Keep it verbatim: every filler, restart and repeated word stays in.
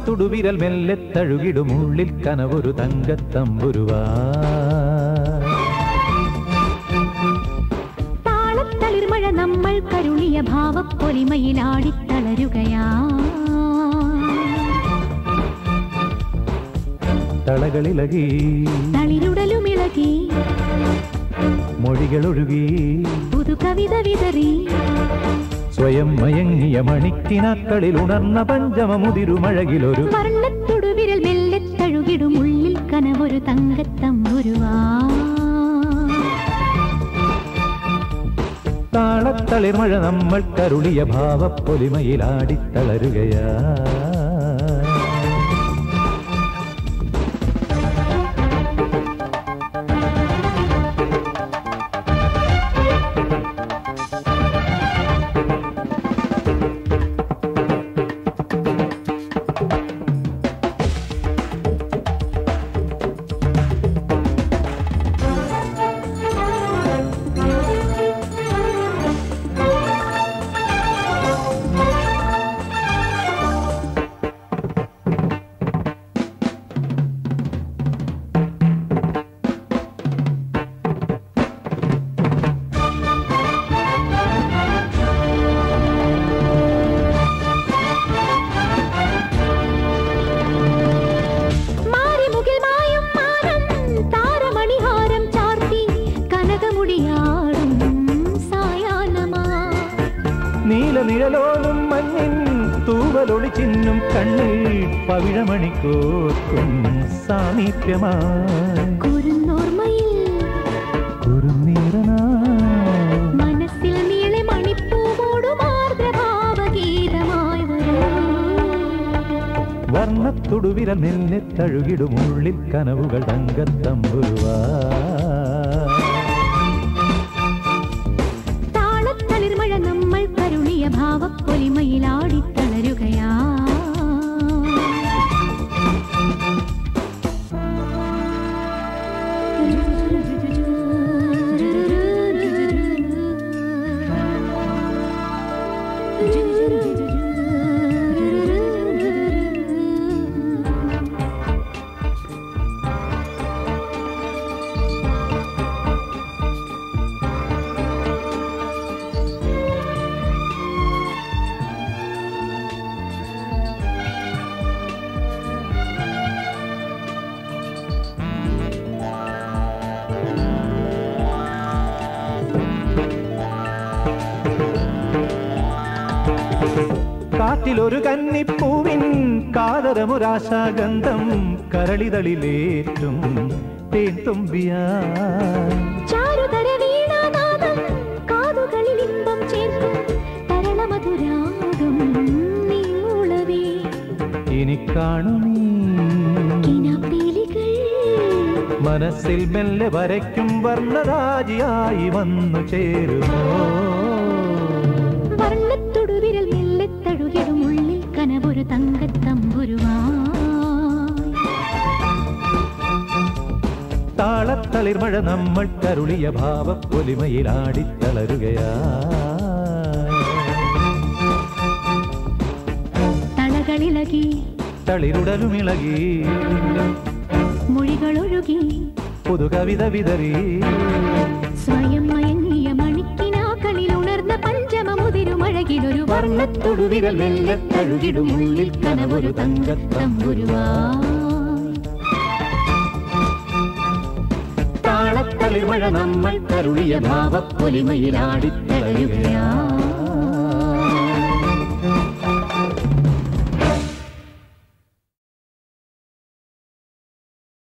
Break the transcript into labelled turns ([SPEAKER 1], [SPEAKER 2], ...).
[SPEAKER 1] വർണ്ണത്തുടുവിരൽ മെല്ലെ തഴുകിടും ഉള്ളിൽ കനവൊരു തങ്കത്തമ്പുരുവാ.
[SPEAKER 2] താളത്തളിർമഴ നമ്മൾ കരുളിയ ഭാവപ്പൊലിമയിലാടിത്തളരുകയാ.
[SPEAKER 1] തളകളിളകി
[SPEAKER 2] തളിരുടലുമിളകി
[SPEAKER 1] മൊഴികളൊഴുകി
[SPEAKER 2] പുതു കവിത വിതറി
[SPEAKER 1] സ്വയം മയങ്ങിയ മണിക്കിനാക്കളിൽ ഉണർന്ന പഞ്ചമമുതിരുമഴകിലൊരു
[SPEAKER 2] വർണ്ണത്തുടുവിരൽ മെല്ലെ തഴുകിടും ഉള്ളിൽ കനവൊരു തങ്കത്തമ്പുരുവാ.
[SPEAKER 1] താളത്തളിർമഴ നമ്മൾ കരുളിയ ഭാവപ്പൊലിമയിലാടിത്തളരുകയാ. നീലനിഴലോലും മഞ്ഞിൻ തൂവലൊളി ചിന്നും കണ്ണിൽ പവിഴമണിക്കോർക്കും സാമീപ്യമായി
[SPEAKER 2] മനസ്സിൽ നീളെ മണിപ്പൂമോടുമാർദ്രഭാവഗീതമായി
[SPEAKER 1] വർണ്ണത്തുടുവിരൽ മെല്ലെ തഴുകിടും ഉള്ളിൽ കനവുകൾ തങ്കത്തമ്പുരുവാ.
[SPEAKER 2] താളത്തളിർമഴ നമ്മൾ കരുളിയ ഭാവപ്പൊലിമയിലാടിത്തളരുകയാ.
[SPEAKER 1] കാറ്റിലൊരു കന്നിപ്പൂവിൻ കാതരമൊരാശാഗന്ധം കരളിതളിലേറ്റും തേൻ തുമ്പിയാ.
[SPEAKER 2] ചാരുതര വീണാനാദം കാതുകളിൽ ഇമ്പം ചേർക്കും തരളമധുരാഗം നീളവേ.
[SPEAKER 1] ഇനി കാണുമീ
[SPEAKER 2] കിനാപ്പീലികൾ
[SPEAKER 1] മനസ്സിൽ മെല്ലെ വരയ്ക്കും വർണ്ണരാജിയായി വന്നു ചേരുമോ.
[SPEAKER 2] വർണ്ണത്തുടുവിരൽ മെല്ലെ തഴുകിടും ഉള്ളിൽ കനവൊരു തങ്കത്തമ്പുരുവാ.
[SPEAKER 1] താളത്തളിർമഴ നമ്മൾ കരുളിയ ഭാവപ്പൊലിമയിലാടിത്തളരുകയാ.
[SPEAKER 2] തളകളിളകി
[SPEAKER 1] തളിരുടലുമിളകി
[SPEAKER 2] മൊഴികളൊഴുകി
[SPEAKER 1] പുതു കവിത വിതറി
[SPEAKER 2] സ്വയം മയങ്ങിയ മണിക്കിനാക്കളിൽ ഉണർന്ന പഞ്ചമമുതിരുമഴകിലൊരു വർണ്ണത്തുടുവിരൽ മെല്ലെ തഴുകിടും ഉള്ളിൽ കനവൊരു തങ്കത്തമ്പുരുവാ.
[SPEAKER 1] താളത്തളിർമഴ നമ്മൾ കരുളിയ ഭാവപ്പൊലിമയിലാടിത്തളരുകയാ.